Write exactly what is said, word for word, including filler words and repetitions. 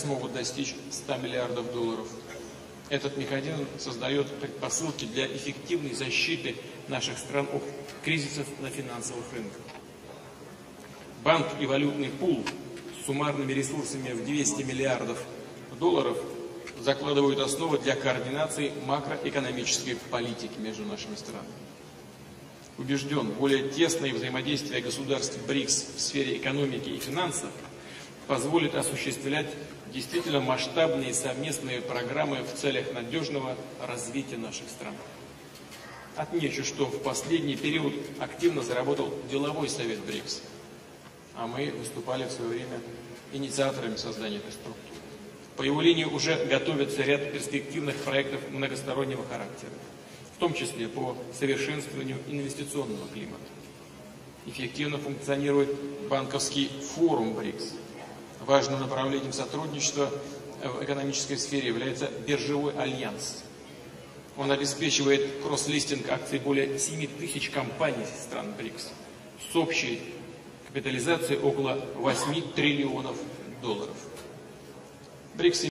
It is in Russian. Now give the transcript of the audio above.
смогут достичь ста миллиардов долларов. Этот механизм создает предпосылки для эффективной защиты наших стран от кризисов на финансовых рынках. Банк и валютный пул с суммарными ресурсами в двести миллиардов долларов закладывают основы для координации макроэкономической политики между нашими странами. Убежден, более тесное взаимодействие государств БРИКС в сфере экономики и финансов позволит осуществлять действительно масштабные совместные программы в целях надежного развития наших стран. Отмечу, что в последний период активно заработал деловой совет БРИКС, а мы выступали в свое время инициаторами создания этой структуры. По его линии уже готовится ряд перспективных проектов многостороннего характера, в том числе по совершенствованию инвестиционного климата. Эффективно функционирует банковский форум БРИКС. Важным направлением сотрудничества в экономической сфере является биржевой альянс. Он обеспечивает кросс-листинг акций более семи тысяч компаний стран БРИКС с общей капитализацией около восьми триллионов долларов. БРИКС